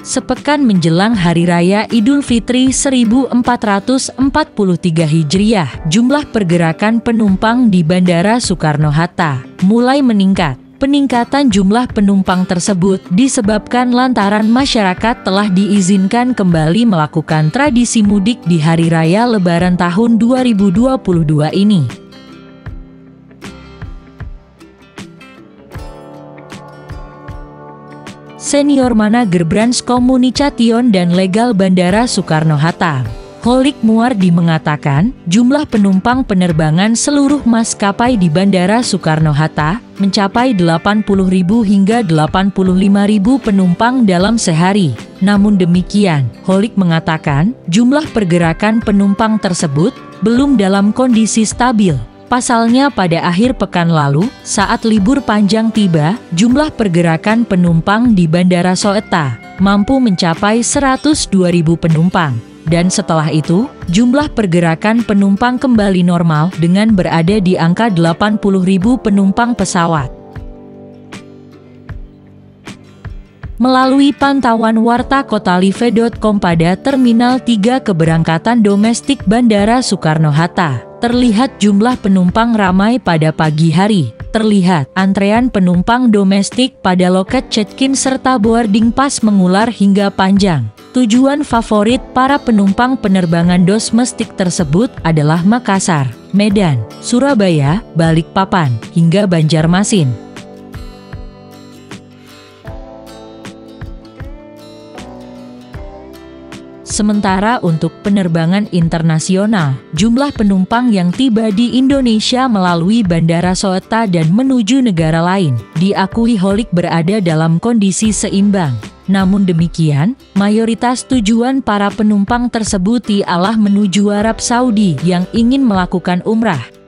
sepekan menjelang Hari Raya Idul Fitri 1443 Hijriah, jumlah pergerakan penumpang di Bandara Soekarno-Hatta mulai meningkat. Peningkatan jumlah penumpang tersebut disebabkan lantaran masyarakat telah diizinkan kembali melakukan tradisi mudik di Hari Raya Lebaran tahun 2022 ini. Senior Manager Branch Communication dan Legal Bandara Soekarno-Hatta, Holik Muardi mengatakan, jumlah penumpang penerbangan seluruh maskapai di Bandara Soekarno-Hatta mencapai 80.000 hingga 85.000 penumpang dalam sehari. Namun demikian, Holik mengatakan, jumlah pergerakan penumpang tersebut belum dalam kondisi stabil. Pasalnya pada akhir pekan lalu, saat libur panjang tiba, jumlah pergerakan penumpang di Bandara Soekarno-Hatta mampu mencapai 102.000 penumpang. Dan setelah itu, jumlah pergerakan penumpang kembali normal dengan berada di angka 80.000 penumpang pesawat. Melalui pantauan warta kotalive.com pada Terminal 3 keberangkatan domestik Bandara Soekarno-Hatta, terlihat jumlah penumpang ramai pada pagi hari. Terlihat antrean penumpang domestik pada loket check-in serta boarding pass mengular hingga panjang. Tujuan favorit para penumpang penerbangan domestik tersebut adalah Makassar, Medan, Surabaya, Balikpapan, hingga Banjarmasin. Sementara untuk penerbangan internasional, jumlah penumpang yang tiba di Indonesia melalui Bandara Soekarno dan menuju negara lain, diakui Holik berada dalam kondisi seimbang. Namun demikian, mayoritas tujuan para penumpang tersebut ialah menuju Arab Saudi yang ingin melakukan umrah.